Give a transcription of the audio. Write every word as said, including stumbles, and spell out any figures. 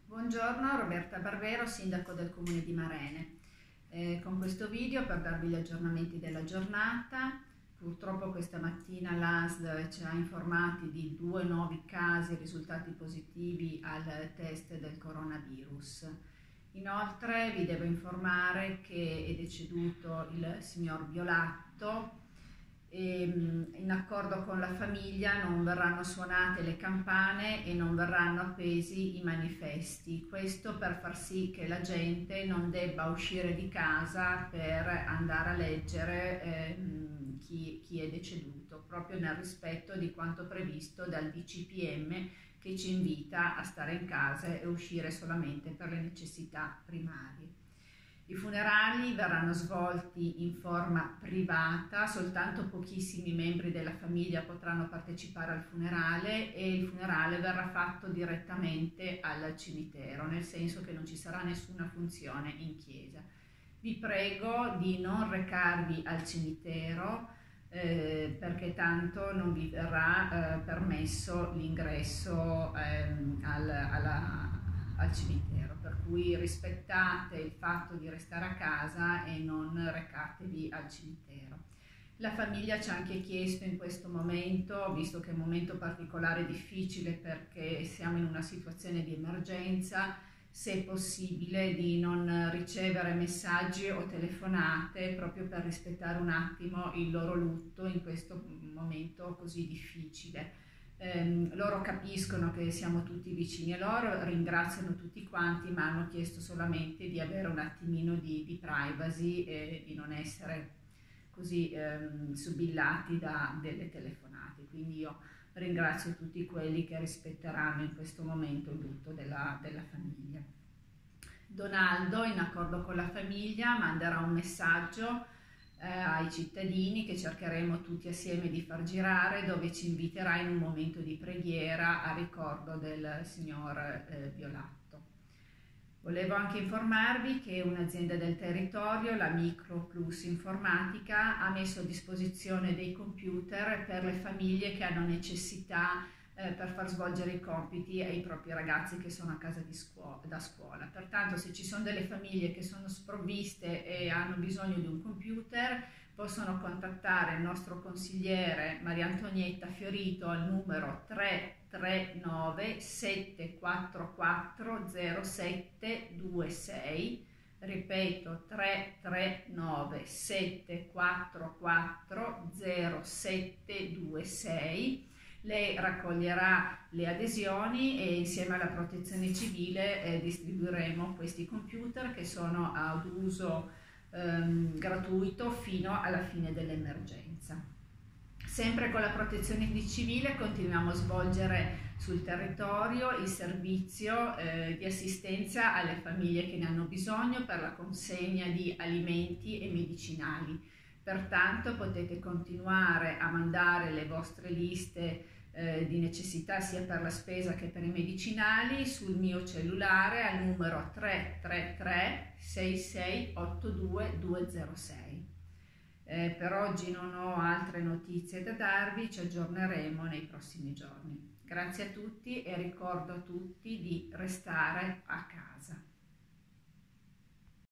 Buongiorno, Roberta Barbero, sindaco del comune di Marene. Eh, con questo video per darvi gli aggiornamenti della giornata. Purtroppo questa mattina l'A S L ci ha informati di due nuovi casi risultati positivi al test del coronavirus. Inoltre vi devo informare che è deceduto il signor Violatto. E, in accordo con la famiglia non verranno suonate le campane e non verranno appesi i manifesti, questo per far sì che la gente non debba uscire di casa per andare a leggere eh, chi, chi è deceduto, proprio nel rispetto di quanto previsto dal D C P M, che ci invita a stare in casa e uscire solamente per le necessità primarie. I funerali verranno svolti in forma privata, soltanto pochissimi membri della famiglia potranno partecipare al funerale e il funerale verrà fatto direttamente al cimitero, nel senso che non ci sarà nessuna funzione in chiesa. Vi prego di non recarvi al cimitero eh, perché tanto non vi verrà eh, permesso l'ingresso eh, al, alla al cimitero, per cui rispettate il fatto di restare a casa e non recatevi al cimitero. La famiglia ci ha anche chiesto in questo momento, visto che è un momento particolare difficile perché siamo in una situazione di emergenza, se è possibile di non ricevere messaggi o telefonate proprio per rispettare un attimo il loro lutto in questo momento così difficile. Eh, loro capiscono che siamo tutti vicini a loro, ringraziano tutti quanti, ma hanno chiesto solamente di avere un attimino di, di privacy e di non essere così ehm, subillati da delle telefonate. Quindi io ringrazio tutti quelli che rispetteranno in questo momento il lutto della, della famiglia. Donaldo, in accordo con la famiglia, manderà un messaggio Eh, ai cittadini che cercheremo tutti assieme di far girare, dove ci inviterà in un momento di preghiera a ricordo del signor eh, Violatto. Volevo anche informarvi che un'azienda del territorio, la Micro Plus Informatica, ha messo a disposizione dei computer per le famiglie che hanno necessità eh, per far svolgere i compiti ai propri ragazzi che sono a casa di scuola, da scuola. Pertanto, se ci sono delle famiglie che sono sprovviste e hanno bisogno di un computer, possono contattare il nostro consigliere Maria Antonietta Fiorito al numero tre tre nove sette quattro quattro zero sette due sei, ripeto tre tre nove sette quattro quattro zero sette due sei. Lei raccoglierà le adesioni e insieme alla protezione civile eh, distribuiremo questi computer che sono ad uso ehm, gratuito fino alla fine dell'emergenza. Sempre con la protezione civile continuiamo a svolgere sul territorio il servizio eh, di assistenza alle famiglie che ne hanno bisogno per la consegna di alimenti e medicinali. Pertanto potete continuare a mandare le vostre liste eh, di necessità sia per la spesa che per i medicinali sul mio cellulare al numero tre tre tre sei sei otto due due zero sei. Eh, per oggi non ho altre notizie da darvi, ci aggiorneremo nei prossimi giorni. Grazie a tutti e ricordo a tutti di restare a casa.